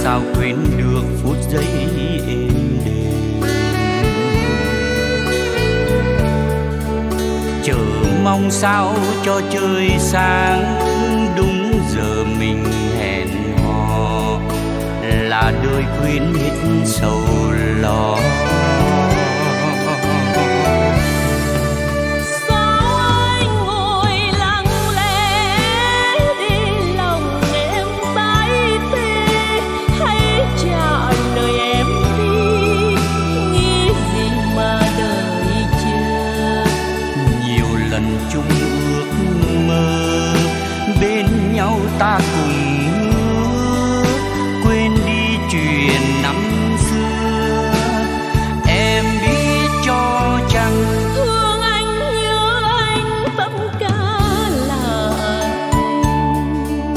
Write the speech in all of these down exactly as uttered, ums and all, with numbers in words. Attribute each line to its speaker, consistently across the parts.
Speaker 1: sao quên được phút giây êm đềm. Chờ mong sao cho trời sáng, đúng giờ mình hẹn hò, là đời quên hết sầu lo. Chung ước mơ bên nhau ta cùng hứa, quên đi chuyện năm xưa. Em biết cho chăng
Speaker 2: thương anh nhớ anh tất cả là anh,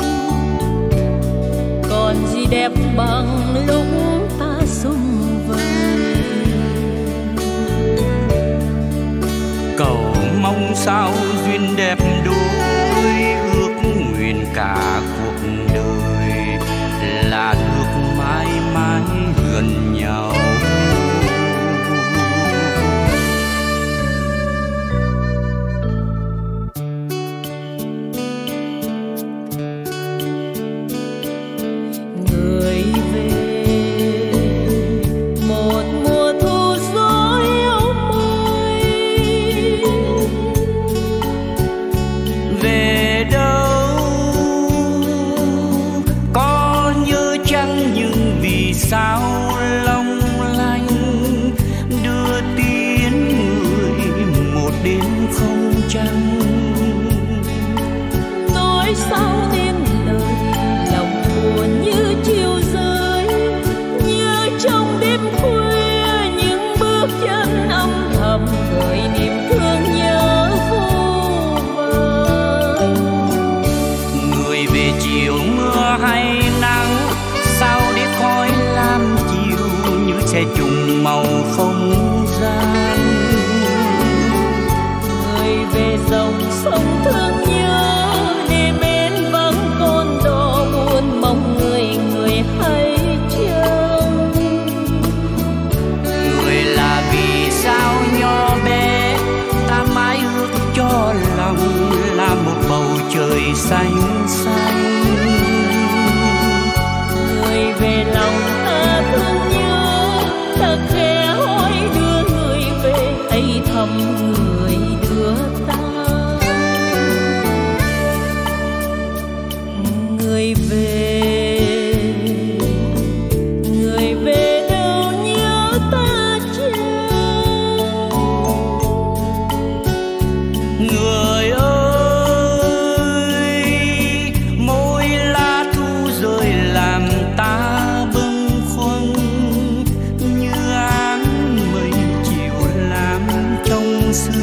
Speaker 2: còn gì đẹp bằng lúc ta sum vầy.
Speaker 1: Cầu mong sao duyên đẹp đôi, ước nguyện cả cuộc đời là được mãi mãi gần nhau.
Speaker 2: Người về một mùa thu dối áo môi,
Speaker 1: về đâu có nhớ chăng, nhưng vì sao long lanh đưa tiến người một đêm không trăng.
Speaker 2: nói sao nên lời lòng buồn như chiều rơi, như trong đêm khuya những bước chân âm thầm gợi niềm thương nhớ vô vời.
Speaker 1: Người về chiều mưa hay nắng, sao để khói lam chiều như sẽ trùng màu không gian.
Speaker 2: Người về dòng sông thương nhớ, đêm bên vắng con đò buồn mong người người hay chăng.
Speaker 1: Người là vì sao nhỏ bé, ta mãi ước cho lòng là một bầu trời xanh xanh.
Speaker 2: Người về lòng ta thương nhớ, ta khẽ hỏi đưa người về ấy thầm người đưa ta. Người về, người về đâu nhớ ta chăng?
Speaker 1: Người ơi, mỗi lá thu rơi làm ta bâng khuâng, như áng mây chiều làm trong sương.